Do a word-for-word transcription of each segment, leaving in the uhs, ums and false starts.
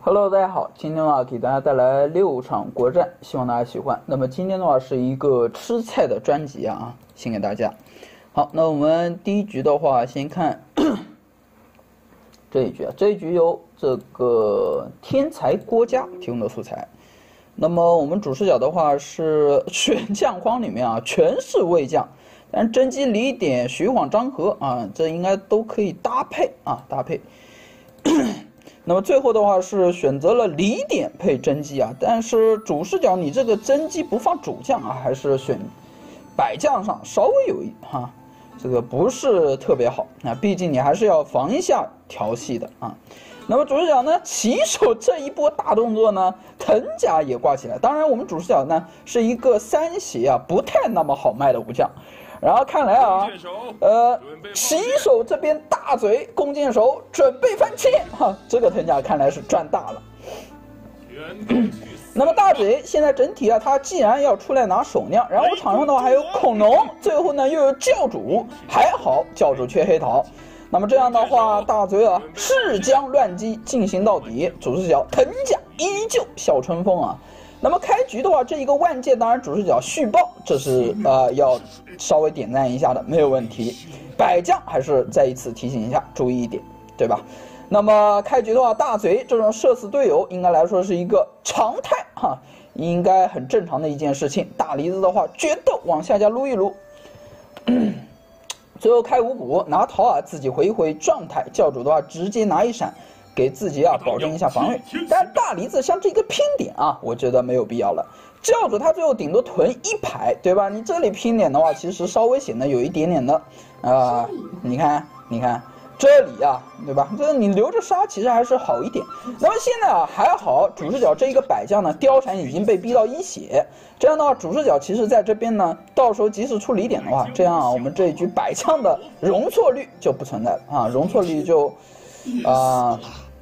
Hello， 大家好，今天的话给大家带来六场国战，希望大家喜欢。那么今天的话是一个吃菜的专辑啊，献给大家。好，那我们第一局的话，先看这一局啊，这一局由这个天才郭嘉提供的素材。那么我们主视角的话是选将框里面啊，全是魏将，但是甄姬、李典、徐晃、张合啊，这应该都可以搭配啊，搭配。那么最后的话是选择了李典配甄姬啊，但是主视角你这个甄姬不放主将啊，还是选百将上稍微有一哈、啊，这个不是特别好啊，毕竟你还是要防一下调戏的啊。那么主视角呢，起手这一波大动作呢，藤甲也挂起来。当然我们主视角呢是一个三邪啊，不太那么好卖的武将。然后看来啊，呃，起手这边大嘴弓箭手准备翻切哈，这个藤甲看来是赚大了。那么大嘴现在整体啊，他既然要出来拿首酿，然后场上的话还有恐龙，最后呢又有教主，还好教主缺黑桃。那么这样的话，大嘴啊势将乱击进行到底，主视角藤甲依旧笑春风啊。那么开局的话，这一个万界当然主视角续报，这是呃要稍微点赞一下的，没有问题。百将还是再一次提醒一下，注意一点，对吧？那么开局的话，大嘴这种射死队友，应该来说是一个常态哈，应该很正常的一件事情。大梨子的话，决斗往下家撸一撸，最后开五谷拿桃啊，自己回一回状态。教主的话，直接拿一闪。给自己啊保证一下防御，但大梨子像这个拼点啊，我觉得没有必要了。教主他最后顶多囤一排，对吧？你这里拼点的话，其实稍微显得有一点点的，啊、呃，你看，你看这里啊，对吧？这你留着杀其实还是好一点。那么现在啊还好，主视角这一个百将呢，貂蝉已经被逼到一血，这样的话主视角其实在这边呢，到时候即使出离点的话，这样啊我们这一局百将的容错率就不存在了啊，容错率就啊。呃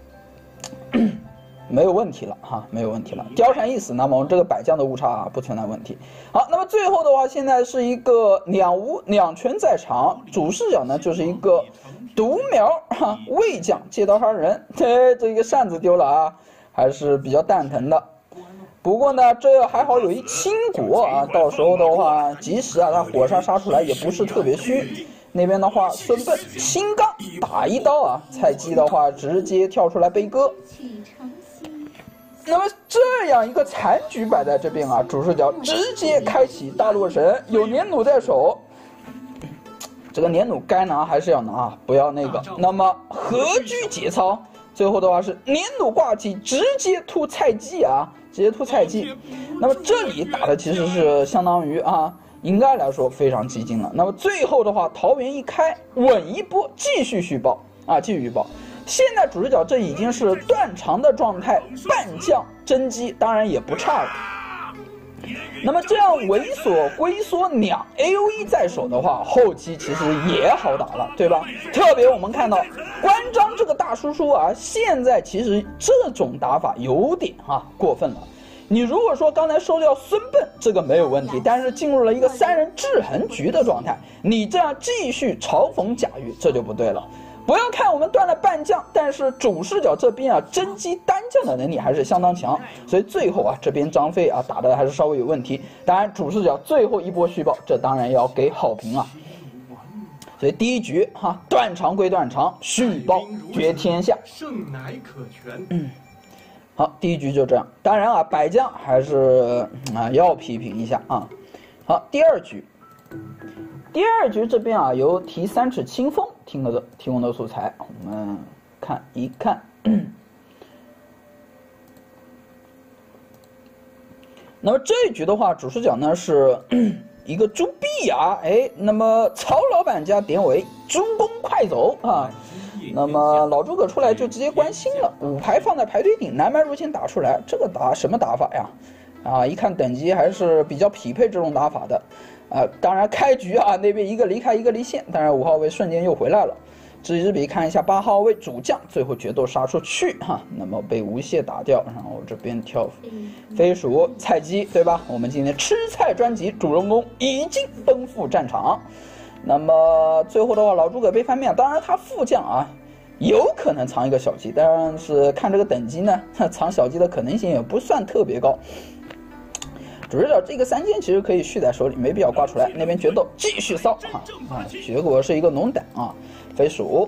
没有问题了哈，没有问题了。貂蝉一死，那么我们这个百将的误差啊不存在问题。好，那么最后的话，现在是一个两无两全在场，主视角呢就是一个独苗哈魏将借刀杀人，嘿，这个扇子丢了啊，还是比较蛋疼的。不过呢，这还好有一倾国啊，到时候的话，即使啊他火杀杀出来也不是特别虚。那边的话，孙膑新刚打一刀啊，菜鸡的话直接跳出来悲歌。那么这样一个残局摆在这边啊，主视角直接开启大洛神，有年弩在手，这个年弩该拿还是要拿，不要那个。那么何居节操，最后的话是年弩挂起，直接突菜鸡啊，直接突菜鸡。那么这里打的其实是相当于啊。应该来说非常激进了。那么最后的话，桃园一开，稳一波，继续续报啊，继续续报。现在主视角这已经是断肠的状态，半将甄姬当然也不差了。那么这样猥琐龟缩两 A O E 在手的话，后期其实也好打了，对吧？特别我们看到关张这个大叔叔啊，现在其实这种打法有点啊过分了。你如果说刚才收掉孙膑，这个没有问题，但是进入了一个三人制衡局的状态，你这样继续嘲讽贾玉，这就不对了。不要看我们断了半将，但是主视角这边啊，甄姬单将的能力还是相当强，所以最后啊，这边张飞啊打的还是稍微有问题。当然，主视角最后一波续报，这当然要给好评啊。所以第一局哈，断肠归断肠，续报决天下， 胜乃可全。 嗯。好，第一局就这样。当然啊，百将还是啊要批评一下啊。好，第二局，第二局这边啊由提三尺清风提供的提供的素材，我们看一看。那么这一局的话，主视角呢是一个朱碧雅，哎，那么曹老板加典韦，诸公快走啊。那么老诸葛出来就直接关心了，五排放在排队顶，南蛮入侵打出来，这个打什么打法呀？啊，一看等级还是比较匹配这种打法的，啊，当然开局啊那边一个离开一个离线，当然五号位瞬间又回来了。知己知彼，看一下八号位主将，最后决斗杀出去哈，那么被无懈打掉，然后这边跳飞鼠菜鸡，对吧？我们今天吃菜专辑主人公已经奔赴战场。那么最后的话，老诸葛被翻面，当然他副将啊有可能藏一个小鸡，但是看这个等级呢，藏小鸡的可能性也不算特别高。主视角这个三件其实可以续在手里，没必要挂出来。那边决斗继续骚啊啊！结果是一个龙胆啊，飞鼠。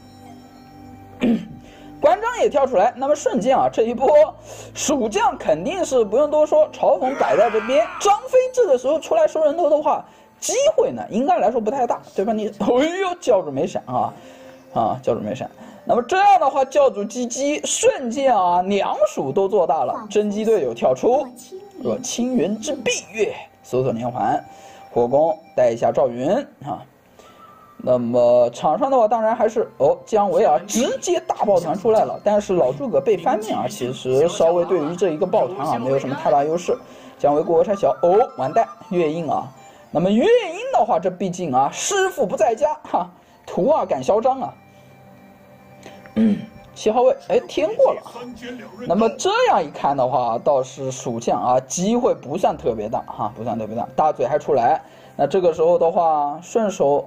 关张也跳出来，那么瞬间啊，这一波蜀将肯定是不用多说，嘲讽摆在这边。张飞这个时候出来收人头的话，机会呢应该来说不太大，对吧？你哎呦，教主没闪啊啊，教主没闪。那么这样的话，教主击击，瞬间啊，两蜀都做大了。甄姬队友跳出，若青云之蔽月，搜索连环，火攻带一下赵云啊。那么场上的话，当然还是哦，姜维啊，直接大抱团出来了。但是老诸葛被翻面啊，其实稍微对于这一个抱团啊，没有什么太大优势。姜维过河拆桥，哦，完蛋，月印啊。那么月印的话，这毕竟啊，师傅不在家哈，徒儿敢嚣张啊。嗯，七号位，哎，添过了。那么这样一看的话，倒是蜀将啊，机会不算特别大哈，不算特别大。大嘴还出来，那这个时候的话，顺手。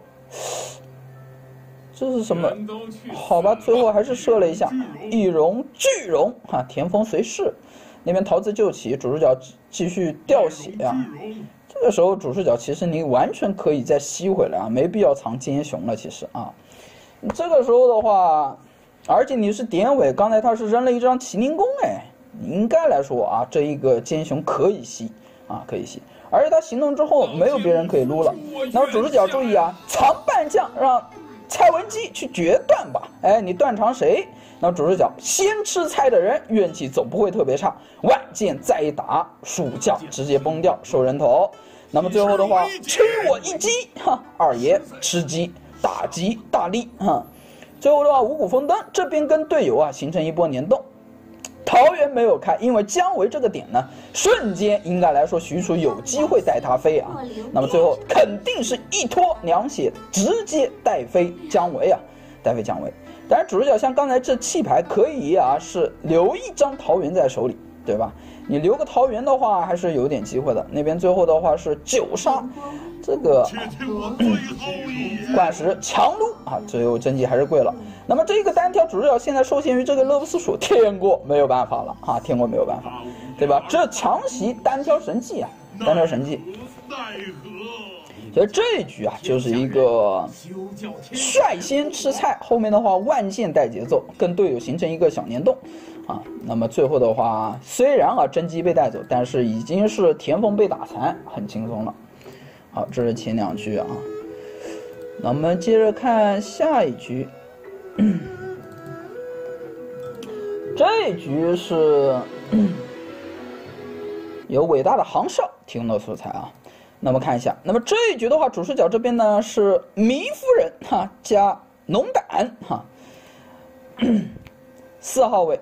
这是什么？好吧，最后还是射了一下，一荣巨荣哈，田丰随势，那边桃子救起，主视角继续掉血啊。这个时候主视角其实你完全可以再吸回来啊，没必要藏奸雄了。其实啊，这个时候的话，而且你是典韦，刚才他是扔了一张麒麟弓，哎，你应该来说啊，这一个奸雄可以吸啊，可以吸。而且他行动之后没有别人可以撸了，那么主视角注意啊，藏半将让蔡文姬去决断吧，哎，你断肠谁？那么主视角先吃菜的人运气总不会特别差，万箭再一打，蜀将直接崩掉收人头。那么最后的话，吃我一击，哈，二爷吃鸡大吉大利哈。最后的话，五谷丰登这边跟队友啊形成一波联动。桃园没有开，因为姜维这个点呢，瞬间应该来说许褚有机会带他飞啊。那么最后肯定是一拖两血，直接带飞姜维啊，带飞姜维。当然主视角像刚才这弃牌可以啊，是留一张桃园在手里，对吧？你留个桃园的话，还是有点机会的。那边最后的话是九杀，这个灌石强撸啊，最后甄姬还是跪了。那么这个单挑主视角现在受限于这个乐不思蜀，天过没有办法了啊，天过没有办法，对吧？这强袭单挑神技啊，单挑神技。所以这一局啊，就是一个率先吃菜，后面的话万箭带节奏，跟队友形成一个小联动啊。那么最后的话，虽然啊甄姬被带走，但是已经是田丰被打残，很轻松了。好，这是前两局啊。那我们接着看下一局。这一局是有伟大的杭少提供的素材啊。那么看一下，那么这一局的话，主视角这边呢是糜夫人哈加龙胆哈，四号位。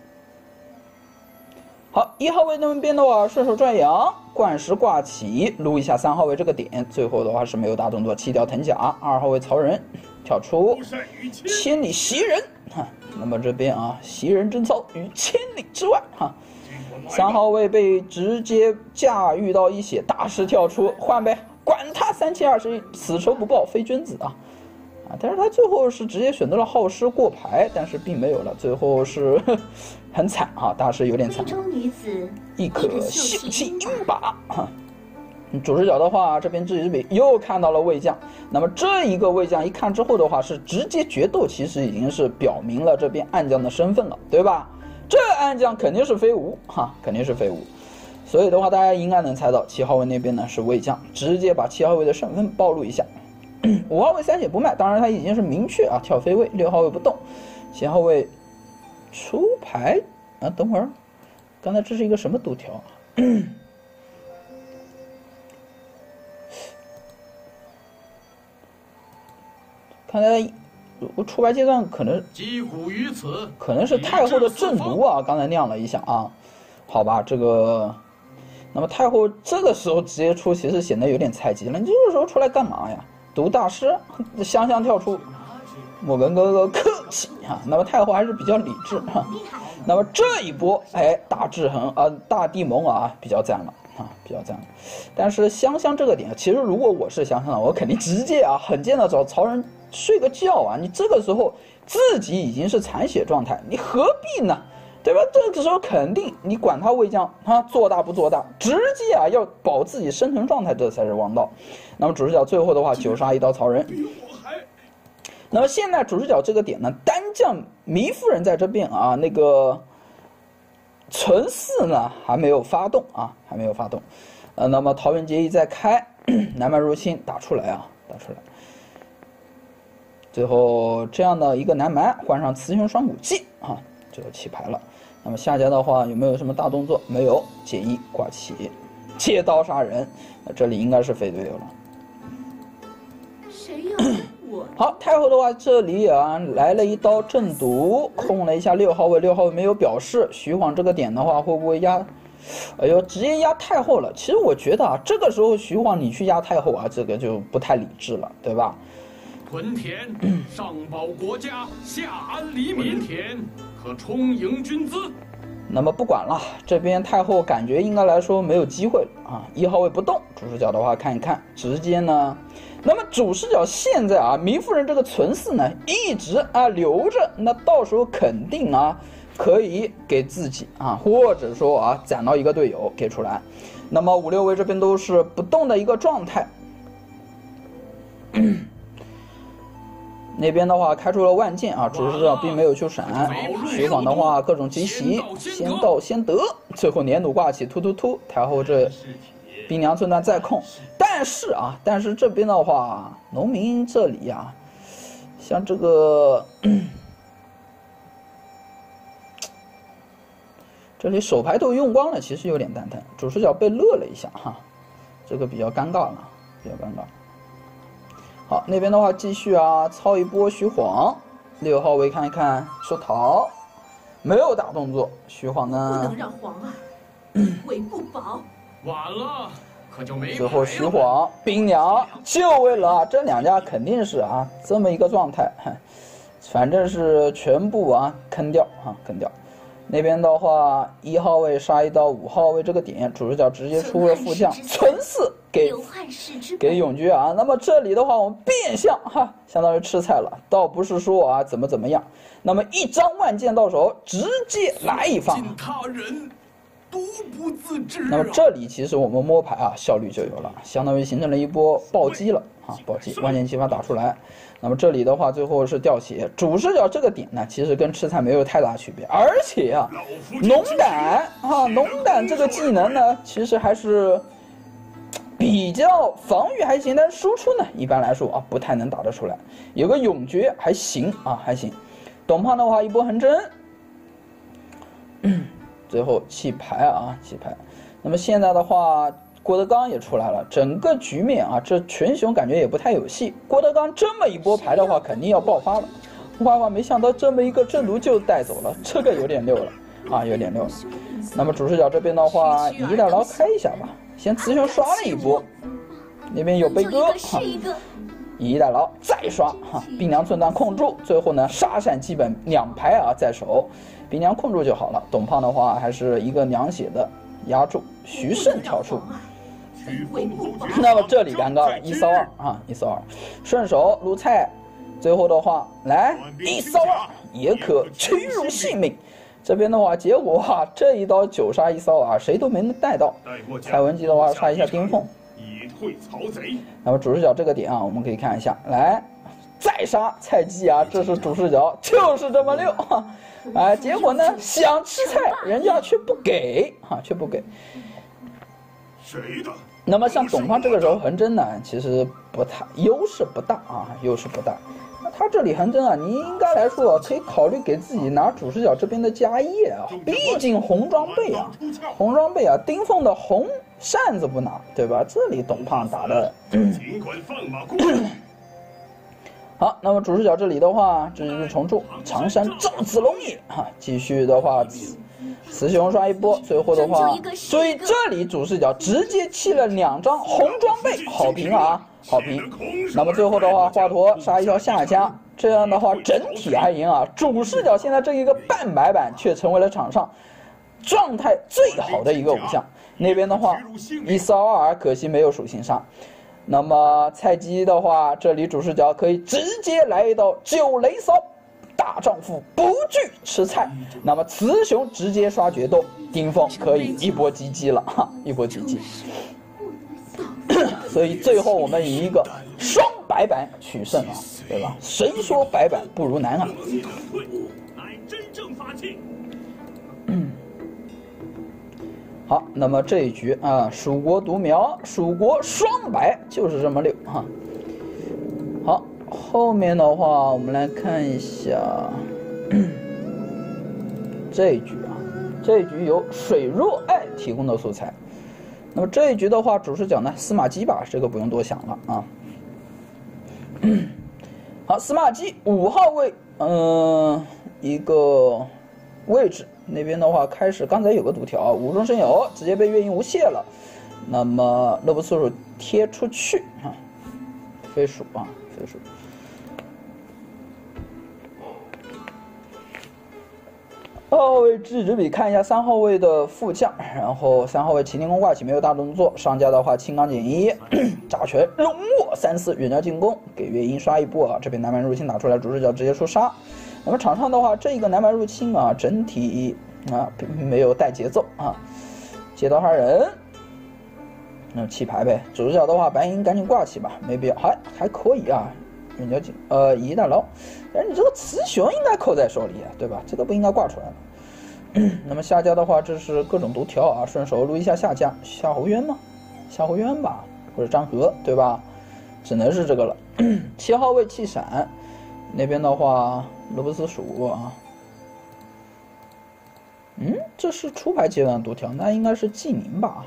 好，一号位那边的话，顺手转阳，灌石挂起，撸一下三号位这个点，最后的话是没有大动作，弃掉藤甲。二号位曹仁跳出，千里袭人哈，那么这边啊，袭人贞操于千里之外哈。三号位被直接驾驭到一血，大师跳出换呗，管他三七二十一，此仇不报非君子啊！啊，但是他最后是直接选择了耗尸过牌，但是并没有了，最后是呵很惨啊，大师有点惨。亦可秀气英拔啊！主视角的话，这边智之比又看到了魏将，那么这一个魏将一看之后的话，是直接决斗，其实已经是表明了这边暗将的身份了，对吧？这暗将肯定是飞吴哈，肯定是飞吴，所以的话，大家应该能猜到七号位那边呢是魏将，直接把七号位的身份暴露一下。五号位三血不卖，当然他已经是明确啊跳飞位，六号位不动，七号位出牌啊，等会儿，刚才这是一个什么读条？看来。我出牌阶段可能击鼓于此，可能是太后的正毒啊，刚才亮了一下啊，好吧，这个，那么太后这个时候直接出，其实显得有点菜鸡了。你这个时候出来干嘛呀？毒大师，香香跳出，莫跟哥哥客气啊。那么太后还是比较理智哈。那么这一波，哎，大制衡啊，大地盟啊，比较赞了啊，比较赞了。但是香香这个点，其实如果我是香香的，我肯定直接啊，狠贱的找曹仁。睡个觉啊！你这个时候自己已经是残血状态，你何必呢？对吧？这个时候肯定你管他魏将啊做大不做大，直接啊要保自己生存状态，这才是王道。那么主视角最后的话九杀一刀曹仁。那么现在主视角这个点呢，单将糜夫人在这边啊，那个存四呢还没有发动啊，还没有发动。呃，那么桃园结义再开，南蛮入侵打出来啊，打出来。最后这样的一个南蛮换上雌雄双股技啊，这个起牌了。那么下家的话有没有什么大动作？没有，解一挂起，切刀杀人。那这里应该是非队友了。 谁要我？ 好，太后的话这里啊来了一刀正毒，控了一下六号位，六号位没有表示。徐晃这个点的话会不会压？哎呦，直接压太后了。其实我觉得啊，这个时候徐晃你去压太后啊，这个就不太理智了，对吧？ 屯田上保国家，下安黎民，田可充盈军资。 那么不管了，这边太后感觉应该来说没有机会了啊。一号位不动，主视角的话看一看，直接呢。那么主视角现在啊，糜夫人这个存四呢一直啊留着，那到时候肯定啊可以给自己啊，或者说啊攒到一个队友给出来。那么五六位这边都是不动的一个状态。那边的话开出了万箭啊，主视角并没有去闪。徐晃的话各种奇袭，先到先得，最后年弩挂起，突突突，太后这兵粮寸断再控。但是啊，但是这边的话，农民这里啊，像这个这里手牌都用光了，其实有点蛋疼。主视角被乐了一下哈，这个比较尴尬了，比较尴尬。好，那边的话继续啊，操一波徐晃，六号位看一看出逃，没有大动作。徐晃呢？ 不能让皇儿为不保。 晚了，可就没。 最后徐晃兵粮就为了啊，这两家肯定是啊这么一个状态，反正是全部啊坑掉啊坑掉。那边的话，一号位杀一刀，五号位这个点，主视角直接出了副将存四给给永居啊。那么这里的话，我们变相哈，相当于吃菜了，倒不是说啊怎么怎么样。那么一张万箭到手，直接来一发。 他人独不自知、啊。 那么这里其实我们摸牌啊，效率就有了，相当于形成了一波暴击了啊，暴击万箭齐发打出来。那么这里的话，最后是掉血。主视角这个点呢，其实跟吃菜没有太大区别，而且啊，龙胆啊，龙胆这个技能呢，其实还是比较防御还行，但是输出呢，一般来说啊，不太能打得出来。有个永诀还行啊，还行。董胖的话，一波横针，最后弃牌啊，弃牌。那么现在的话。郭德纲也出来了，整个局面啊，这全雄感觉也不太有戏。郭德纲这么一波牌的话，肯定要爆发了。哇哇，没想到这么一个正毒就带走了，这个有点溜了啊，有点溜了。那么主视角这边的话，以大牢开一下吧，先雌雄刷了一波，那边有悲歌哈，以大牢再刷哈，兵粮寸断控住，最后呢沙闪基本两排啊在手，兵粮控住就好了。董胖的话还是一个两血的压住，徐胜跳出。那么这里尴尬了，一骚二啊，一骚二，顺手撸菜，最后的话来一骚二也可屈辱性命。这边的话，结果啊这一刀九杀一骚二，谁都没能带到。蔡文姬的话杀一下丁凤， 以退曹贼。 那么主视角这个点啊，我们可以看一下，来再杀蔡姬啊，这是主视角，就是这么溜啊！哎，结果呢想吃菜，人家却不给啊，却不给。 谁的？ 那么像董胖这个时候横针呢，其实不太优势不大啊，优势不大。那他这里横针啊，你应该来说可以考虑给自己拿主视角这边的家业啊，毕竟红装备啊，红装备啊，丁凤的红扇子不拿，对吧？这里董胖打的。 尽管放马过来。 好，那么主视角这里的话，这是重铸长山赵子龙也哈，继续的话。雌雄刷一波，最后的话，所以这里主视角直接弃了两张红装备，好评啊，好评。那么最后的话，华佗杀一条下家，这样的话整体而言啊，主视角现在这一个半白板却成为了场上状态最好的一个武将。那边的话，一骚二可惜没有属性杀。那么菜鸡的话，这里主视角可以直接来一刀九雷骚。 大丈夫不惧吃菜。那么雌雄直接刷决斗，丁峰可以一波击击了哈，一波击击。所以最后我们以一个双白板取胜啊，对吧？谁说白板不如男啊？嗯，好，那么这一局啊，蜀国独苗，蜀国双白就是这么溜哈。好，后面的话我们来看一下这一局啊，这一局由水若爱提供的素材。那么这一局的话，主视角呢司马姬吧，这个不用多想了啊。好，司马姬五号位，嗯、呃，一个位置那边的话，开始刚才有个读条，无中生有，直接被月影无懈了。那么乐不思蜀贴出去啊，飞鼠啊，飞鼠。二号位智之笔看一下三号位的副将，然后三号位麒麟弓挂起没有大动作，上家的话青钢减一，炸拳龙卧三四远交进攻，给月鹰刷一波啊，这边南蛮入侵打出来，主视角直接出杀。那么场上的话，这一个南蛮入侵啊，整体啊并没有带节奏啊，接刀杀人，那弃牌呗。主视角的话，白银赶紧挂起吧，没必要，还还可以啊。远交进呃以逸待劳，但是你这个雌雄应该扣在手里啊，对吧？这个不应该挂出来了。那么下家的话，这是各种读条啊，顺手录一下下家夏侯渊吗？夏侯渊吧，或者张合，对吧？只能是这个了。七号位弃闪，那边的话乐不思蜀啊。嗯，这是出牌阶段的读条，那应该是纪宁吧？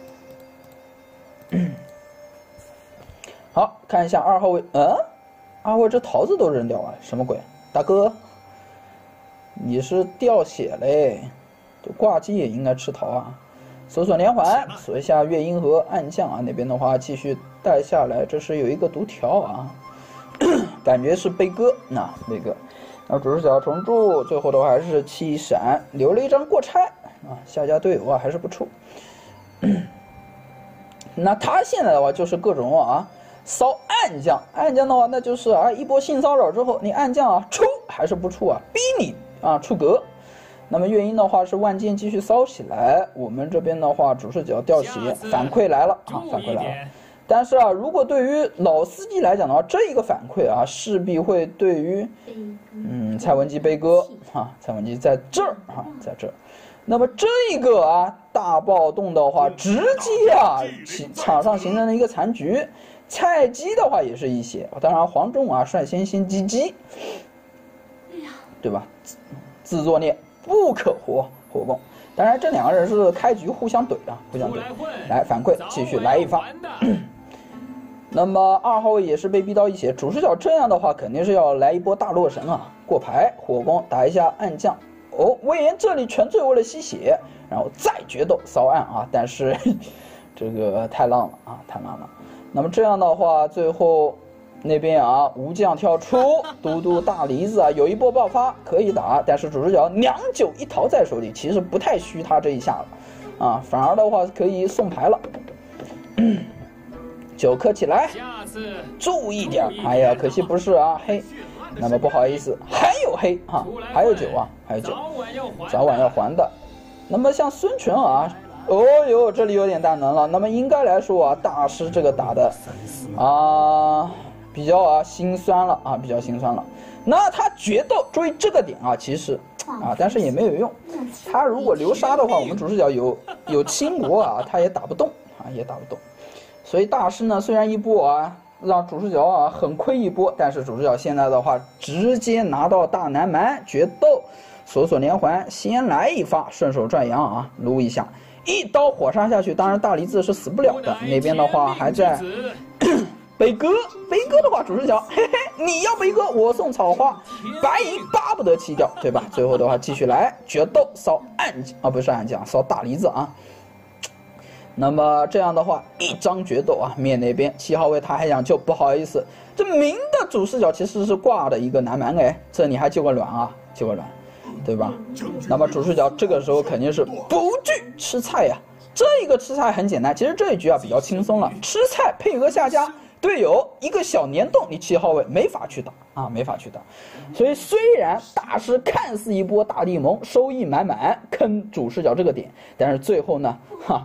好，看一下二号位，嗯。二位这桃子都扔掉了，什么鬼？大哥，你是掉血嘞？就挂机也应该吃桃啊！搜索连环，锁一下月鹰和暗将啊，那边的话继续带下来，这是有一个读条啊，感觉是悲歌，那悲歌。然后主视角重铸，最后的话还是弃闪，留了一张过差啊，下家队友啊还是不出。那他现在的话就是各种啊。骚暗将，暗将的话，那就是啊，一波性骚扰之后，你暗将啊出还是不出啊？逼你啊出格。那么月鹰的话是万箭继续骚起来，我们这边的话主视角掉血，反馈来了啊，反馈来了。但是啊，如果对于老司机来讲的话，这一个反馈啊，势必会对于嗯蔡文姬悲歌啊，蔡文姬在这儿啊，在这儿。那么这个啊大暴动的话，直接啊场上形成了一个残局。菜鸡的话也是一血，当然黄忠啊率先先击击，对吧？自作孽不可活活攻。当然这两个人是开局互相怼的，互相怼。来反馈，继续来一发。那么二号位也是被逼到一血，主视角这样的话肯定是要来一波大洛神啊，过牌火攻打一下暗将。哦，魏延这里纯粹为了吸血，然后再决斗骚暗啊，但是这个太浪了啊，太浪了。那么这样的话，最后那边啊，吴将跳出，嘟嘟大梨子啊，有一波爆发可以打，但是主视角娘酒一桃在手里，其实不太虚他这一下了，啊，反而的话可以送牌了。酒磕起来，注意点，哎呀，可惜不是啊，黑。那么不好意思，还有黑啊，还有酒啊，还有酒，早晚要还的。那么像孙权啊。哦哟，这里有点大能了。那么应该来说啊，大师这个打的啊比较啊心酸了啊，比较心酸了。那他决斗，注意这个点啊，其实啊，但是也没有用。他如果流沙的话，我们主视角有有倾国啊，他也打不动啊，也打不动。所以大师呢，虽然一波啊让主视角啊很亏一波，但是主视角现在的话直接拿到大南蛮决斗，锁锁连环，先来一发，顺手拽羊啊，撸一下。一刀火杀下去，当然大梨子是死不了的。那边的话还在悲歌，悲歌的话主视角，嘿嘿，你要悲歌，我送草花，白银巴不得弃掉，对吧？最后的话继续来决斗，烧暗将啊，不是暗将，烧大梨子啊。那么这样的话，一张决斗啊，灭那边七号位他还想救，不好意思，这明的主视角其实是挂的一个南蛮哎，这你还救个卵啊，救个卵。对吧？那么主视角这个时候肯定是不惧吃菜呀、啊。这个吃菜很简单，其实这一局啊比较轻松了，吃菜配合下家队友一个小粘洞，你七号位没法去打啊，没法去打。所以虽然大师看似一波大地盟，收益满满，坑主视角这个点，但是最后呢，哈，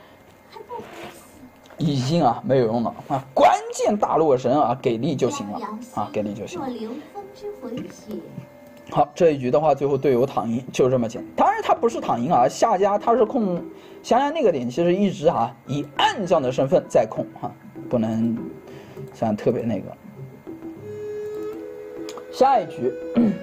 已经啊没有用了啊，关键大洛神啊给力就行了啊，给力就行了。好，这一局的话，最后队友躺赢，就这么简单。当然他不是躺赢啊，下家他是控，想想那个点，其实一直啊以暗将的身份在控哈、啊，不能算特别那个。下一局，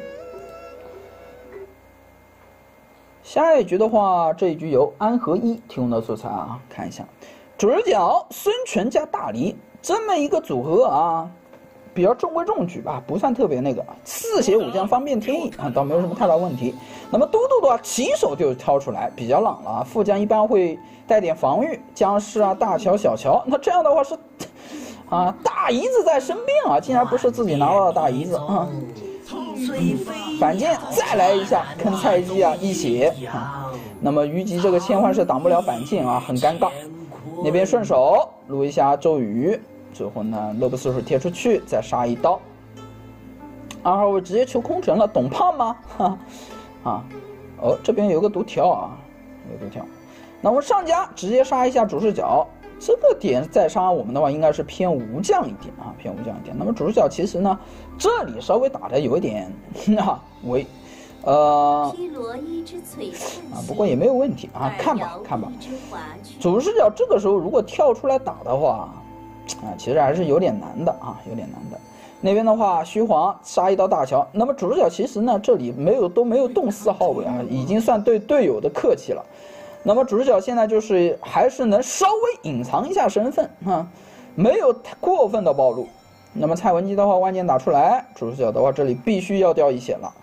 下一局的话，这一局由安和一提供的素材啊，看一下，主视角孙权加大黎这么一个组合啊。比较中规中矩吧，不算特别那个。四血武将方便天意啊，倒没有什么太大问题。那么都督的话，起手就挑出来，比较朗了啊。副将一般会带点防御，将士啊、大乔、小乔。那这样的话是啊，大姨子在身边啊，竟然不是自己拿到的大姨子啊。反剑再来一下，坑菜鸡啊，一血啊。那么虞姬这个切换是挡不了反剑啊，很尴尬。那边顺手撸一下周瑜。最后呢，乐不思蜀贴出去，再杀一刀。二号位直接求空城了，董胖吗？哈，啊，哦，这边有个独条啊，有个独条。那我们上家直接杀一下主视角，这个点再杀我们的话，应该是偏无将一点啊，偏无将一点。那么主视角其实呢，这里稍微打的有一点啊微，呃，啊，不过也没有问题啊，看吧看吧。主视角这个时候如果跳出来打的话。啊，其实还是有点难的啊，有点难的。那边的话，虚晃杀一刀大乔。那么主视角其实呢，这里没有都没有动四号位啊，已经算对队友的客气了。那么主视角现在就是还是能稍微隐藏一下身份啊，没有太过分的暴露。那么蔡文姬的话，万箭打出来，主视角的话这里必须要掉一血了。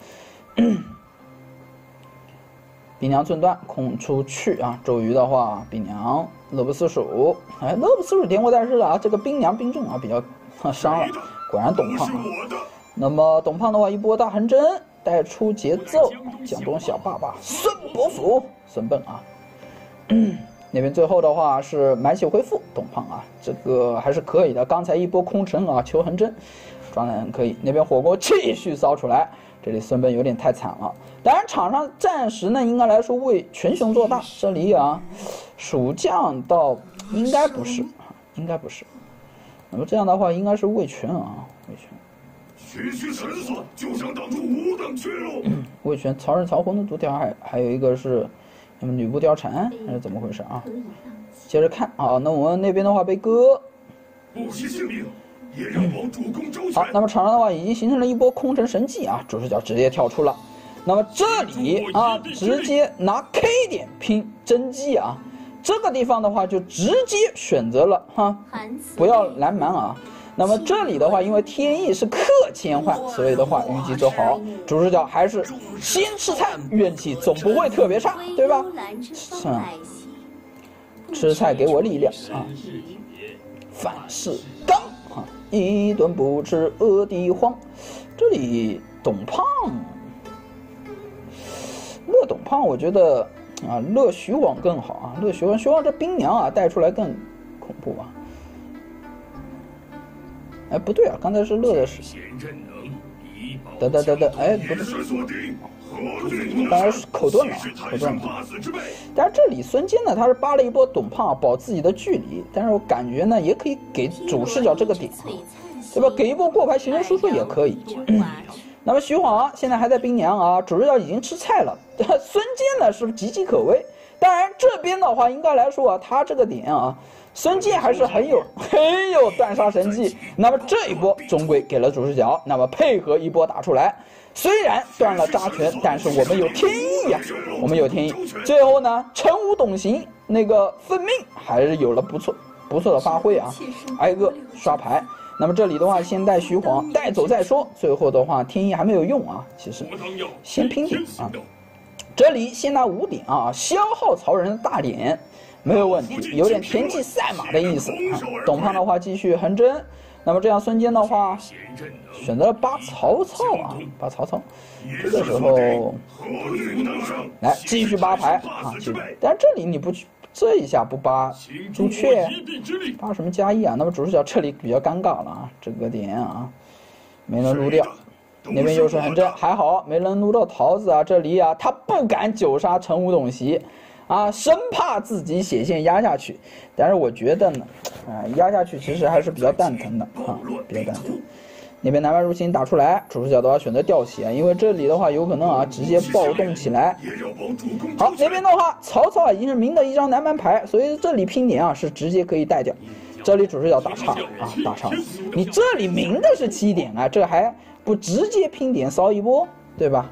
冰娘寸断空出去啊，周瑜的话，冰娘乐不思蜀，哎，乐不思蜀点火但是啊，这个冰娘冰阵啊比较伤了，果然董胖啊。那么董胖的话，一波大横针带出节奏，江东小爸爸孙伯符，孙膑啊。那边最后的话是满血恢复，董胖啊，这个还是可以的。刚才一波空城啊，求横针，状态很可以。那边火锅继续烧出来。这里孙膑有点太惨了，当然场上暂时呢，应该来说为群雄做大。这里啊，蜀将倒应该不是，应该不是。那么这样的话，应该是魏权啊，魏权。 区区神算就想挡住吾等去路？ 魏权，曹仁、曹洪的独条，还还有一个是，那么吕布貂蝉还是怎么回事啊？接着看啊，那我们那边的话被割， 不惜性命。也让王主公周全。 好，那么场上的话已经形成了一波空城神技啊，主视角直接跳出了。那么这里啊，直接拿 K 点拼真机啊，这个地方的话就直接选择了哈，不要拦蛮啊。那么这里的话，因为天意是克切换，所以的话虞姬走好，主视角还是先吃菜，运气总不会特别差，对吧？嗯，吃菜给我力量啊，反噬刚。一顿不吃饿得慌，这里董胖，乐董胖，我觉得啊，乐徐晃更好啊，乐徐晃，徐晃这冰娘啊带出来更恐怖啊。哎，不对啊，刚才是乐的是，等等等等，哎，不对，当然是口遁了，口遁了。但是这里孙坚呢，他是扒了一波董胖，保自己的距离，但是我感觉呢，也可以给主视角这个点，对吧？给一波过牌行人输出也可以。那么徐晃现在还在冰娘啊，主视角已经吃菜了，孙坚呢是岌岌可危。当然这边的话，应该来说啊，他这个点啊。孙坚还是很有很有断杀神技，那么这一波终归给了主视角，那么配合一波打出来，虽然断了扎拳，但是我们有天意呀、啊，我们有天意。最后呢，陈武董行那个分命还是有了不错不错的发挥啊，挨个刷牌。那么这里的话，先带徐晃带走再说，最后的话天意还没有用啊，其实先拼点啊，这里先拿五点啊，消耗曹仁的大点。没有问题，有点田忌赛马的意思啊。董胖的话继续横针，那么这样孙坚的话选择了扒曹操啊，扒曹操。这个时候来继续扒牌啊，但是这里你不去这一下不扒朱雀， 一臂之力， 扒什么加一啊？那么主视角这里比较尴尬了啊，这个点啊没能撸掉。那边又是横针，还好没能撸到桃子啊。这里啊，他不敢久杀陈武董袭，啊，生怕自己血线压下去。但是我觉得呢，啊，压下去其实还是比较蛋疼的啊，比较蛋疼。那边南蛮入侵打出来，主视角的话选择掉血，因为这里的话有可能啊直接暴动起来。好，那边的话曹操啊已经是明的一张南蛮牌，所以这里拼点啊是直接可以带掉。这里主视角打岔啊，打岔，你这里明的是七点啊，这还不直接拼点骚一波，对吧？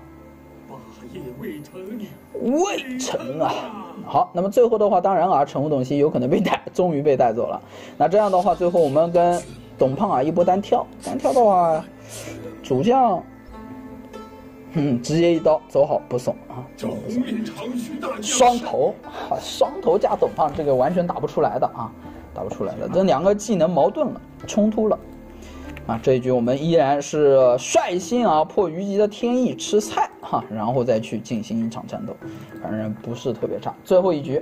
未成啊。好，那么最后的话，当然啊，陈武董袭有可能被带，终于被带走了。那这样的话，最后我们跟董胖啊一波单挑，单挑的话，主将，嗯，直接一刀走好不送啊，走好不送。双头啊，双头加董胖，这个完全打不出来的啊，打不出来的，这两个技能矛盾了，冲突了。啊，这一局我们依然是率先啊破虞姬的天意吃菜哈，然后再去进行一场战斗，反正不是特别差。最后一局，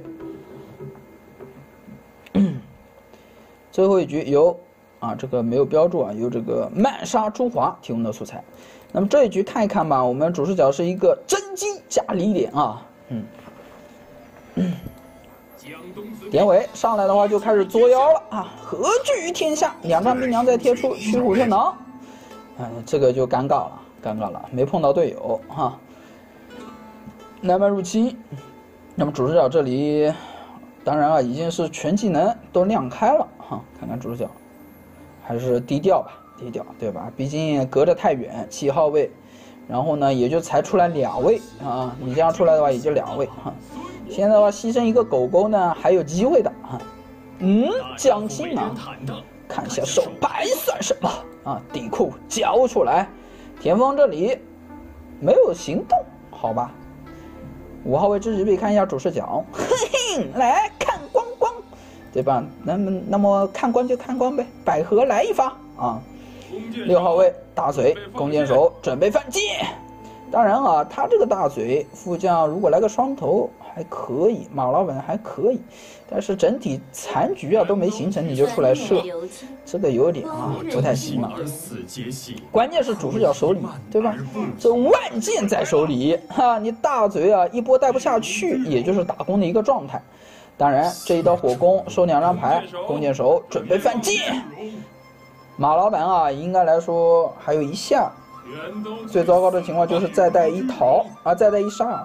最后一局由啊这个没有标注啊，由这个漫杀朱华提供的素材。那么这一局看一看吧，我们主视角是一个真机加李典啊，嗯。嗯典韦上来的话就开始作妖了啊！何惧于天下？两张冰娘再贴出驱虎特囊，哎，这个就尴尬了，尴尬了，没碰到队友哈。南蛮入侵，那么主视角这里，当然啊已经是全技能都亮开了哈。看看主视角，还是低调吧，低调对吧？毕竟隔着太远，七号位，然后呢也就才出来两位啊，你这样出来的话也就两位哈。现在的话，牺牲一个狗狗呢，还有机会的啊。嗯，蒋钦啊，看一下手牌算什么啊？底库交出来，田丰这里没有行动，好吧。五号位支持币看一下主视角，嘿嘿，来看光光，对吧？那么那么看光就看光呗，百合来一发啊。六号位大嘴弓箭手准备犯贱。当然啊，他这个大嘴副将如果来个双头还可以，马老板还可以，但是整体残局啊都没形成你就出来射，这个有点啊不太行了。关键是主视角手里对吧？这万箭在手里哈，你大嘴啊一波带不下去，也就是打工的一个状态。当然这一刀火攻收两张牌，弓箭手准备犯贱。马老板啊应该来说还有一下。最糟糕的情况就是再带一逃啊，再带一杀。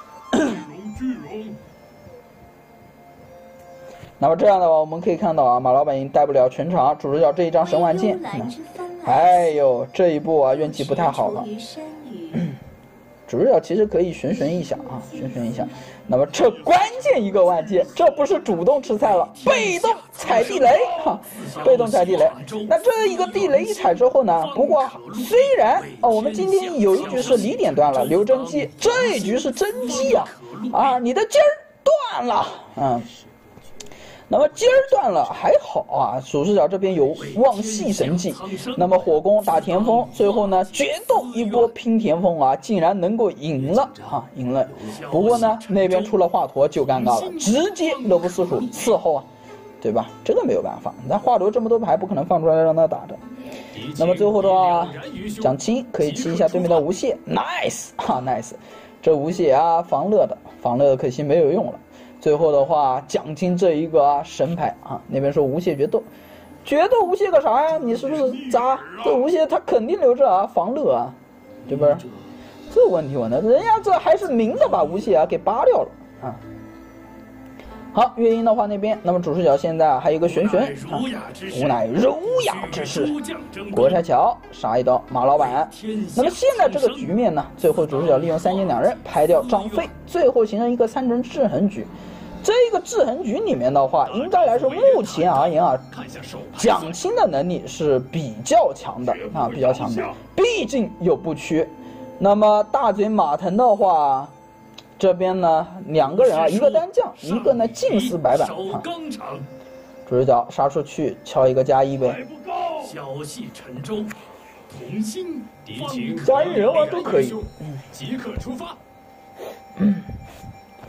那么这样的话，我们可以看到啊，马老板已经带不了全场，主视角这一张神丸剑，哎呦，这一步啊运气不太好了。主视角其实可以旋旋一下啊，旋旋一下。那么这关键一个万剑，这不是主动吃菜了，被动踩地雷哈，被动踩地雷。那这一个地雷一踩之后呢？不过虽然哦，我们今天有一局是李典断了，刘真机，这一局是真机啊啊，你的筋儿断了，嗯。那么筋儿断了还好啊，主视角这边有望系神技，那么火攻打田丰，最后呢决斗一波拼田丰啊，竟然能够赢了啊，赢了。不过呢那边出了华佗就尴尬了，直接乐不思蜀伺候啊，对吧？这个没有办法，那华佗这么多牌不可能放出来让他打的。那么最后的话，蒋钦可以吃一下对面的无懈 ，nice 哈 nice， 这无懈啊防乐的，防乐的可惜没有用了。最后的话，蒋钦这一个啊神牌啊，那边说无懈决斗，决斗无懈个啥呀？你是不是渣？这无懈他肯定留着啊，防乐啊，对不是？这问题问的，人家这还是明的把无懈啊给扒掉了啊。好，乐音的话那边，那么主视角现在还有一个玄玄啊，无乃儒雅之士，国拆桥杀一刀马老板。那么现在这个局面呢，最后主视角利用三尖两刃拍掉张飞，最后形成一个三人制衡局。这个制衡局里面的话，应该来说目前而言啊，蒋钦的能力是比较强的啊，比较强的，毕竟有不缺。那么大嘴马腾的话。这边呢，两个人啊，一个单将，一个呢近似白板啊。主视角杀出去，敲一个加一呗。 消息沉舟，同心敌情， 加一人王都可以。 即刻出发。 嗯，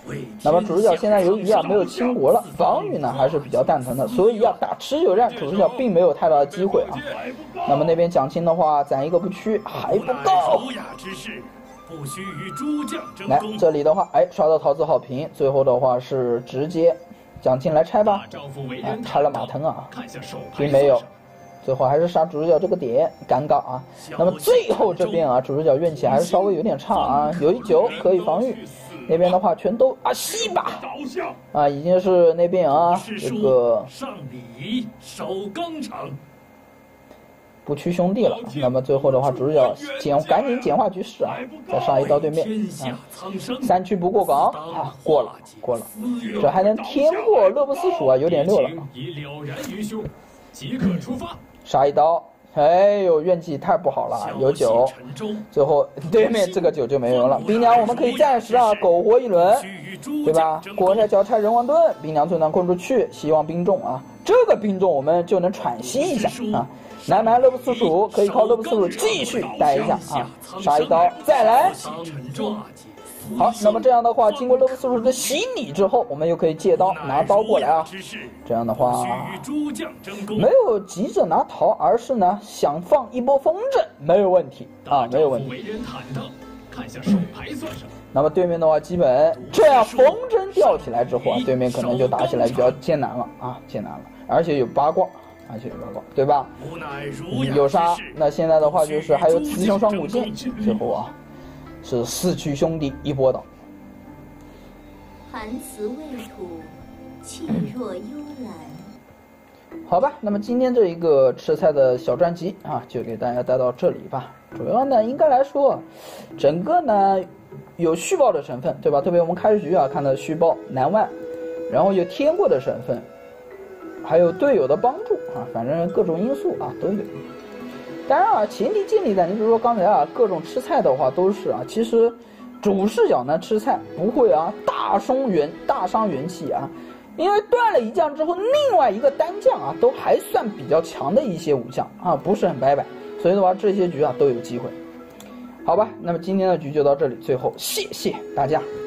那么主视角现在由于啊没有倾国了，防御呢还是比较蛋疼的，所以啊打持久战主视角并没有太大的机会啊。那么那边蒋钦的话攒一个不屈还不够。来这里的话，哎刷到桃子好评，最后的话是直接蒋钦来拆吧，啊拆了马腾啊，并没有。最后还是杀主视角这个点，尴尬啊。那么最后这边啊，主视角运气还是稍微有点差啊，有一九可以防御。那边的话全都啊吸吧，啊已经是那边啊这个不屈兄弟了。那么最后的话，主视角简赶紧简化局势啊，再上一刀对面啊，三驱不过岗啊，过了过了，这还能添过乐不思蜀啊，有点溜了。 即刻出发， 杀一刀，哎呦，运气太不好了，有九，最后对面这个九就没有了。冰娘我们可以暂时啊苟活一轮，对吧？国泰交差人王盾，冰娘存档困出去，希望兵众啊，这个兵众我们就能喘息一下啊。南蛮乐不思蜀可以靠乐不思蜀继续待一下啊，杀一刀再来。好，那么这样的话，经过乐不思蜀的洗礼之后，我们又可以借刀拿刀过来啊。这样的话，没有急着拿桃，而是呢想放一波风筝，没有问题啊，没有问题。那么对面的话，基本这样风筝吊起来之后啊，对面可能就打起来比较艰难了啊，艰难了，而且有八卦。而且有八卦，对吧？有杀，那现在的话就是还有雌雄双股剑，最后啊是四驱兄弟一波倒。 寒辞未土，气若幽兰。 好吧，那么今天这一个吃菜的小专辑啊，就给大家带到这里吧。主要呢，应该来说，整个呢有续报的成分，对吧？特别我们开局啊看到续报难万，然后有添过的成分。还有队友的帮助啊，反正各种因素啊都有。当然啊，前提建立在你比如说刚才啊各种吃菜的话都是啊，其实主视角呢吃菜不会啊大伤元大伤元气啊，因为断了一将之后，另外一个单将啊都还算比较强的一些武将啊，不是很拜拜，所以的话这些局啊都有机会。好吧，那么今天的局就到这里，最后谢谢大家。